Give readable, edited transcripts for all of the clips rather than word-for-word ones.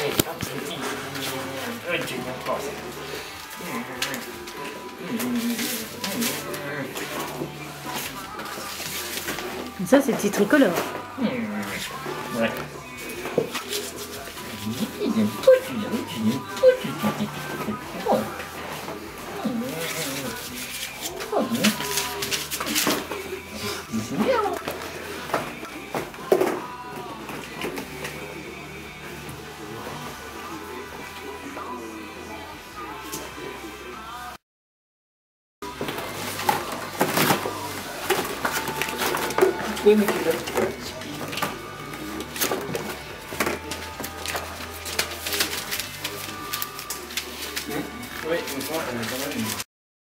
Ça, c'est le petit tricolore. Ouais. C'est bien. Oui, mais tu l'as. Oui, franchement, elle est pas mal.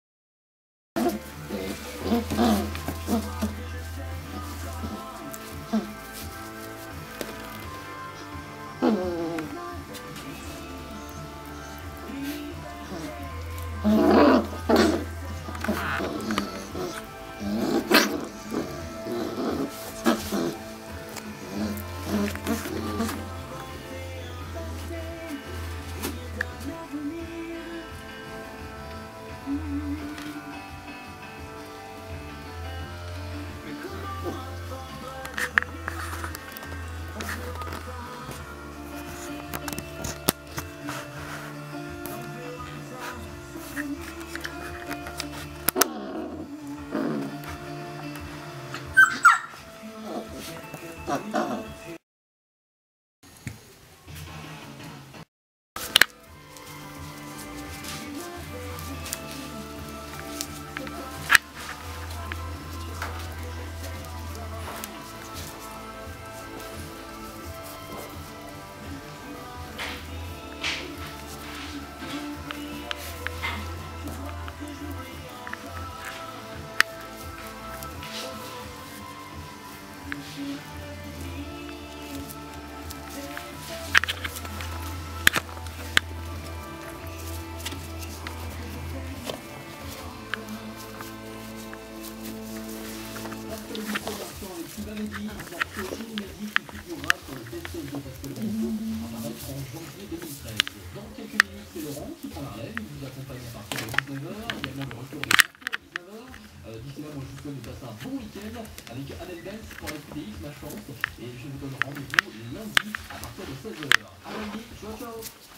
Dans quelques minutes, c'est Laurent qui prend la relève. Il vous accompagne à partir de 19h. Également le retour des concours à 19h. D'ici là, moi je vous souhaite de passer un bon week-end avec Amel Benz pour la FPDX, ma chance. Et je vous donne rendez-vous lundi à partir de 16h. À lundi, ciao ciao.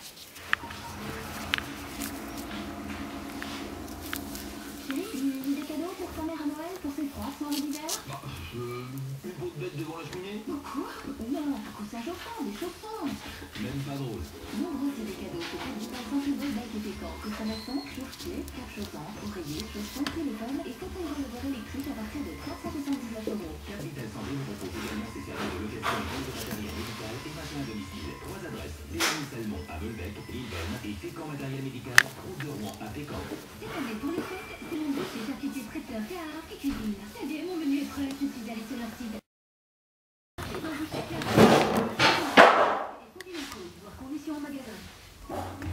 Des cadeaux pour ta mère à Noël pour ses froids sans l'hiver? Une peau de bête devant la cheminée? Quoi? Non, un coussin chauffant, des chaussons. Même pas drôle. Nombreux c'est des cadeaux pour faire du passant plus beau bec et pétant. Coussin maçon, chauffe-pied, cache-chaussant, oreiller, chaussons, téléphone et fauteuil releveur électrique à partir de 479 €. Capital Santé vous propose également ses services de location et vente de matériel médical et maintien à domicile. 3 adresses. Léonie Salmon à Velbec, Lillebonne et Fécamp Matériel Médical, route de Rouen à Fécamp. C'est tombé pour les fêtes, c'est mon dossier certifié traiteur car et cuisine. Ça y est, mon menu est prêt, je suis allée sur leur site. Conditions en magasin.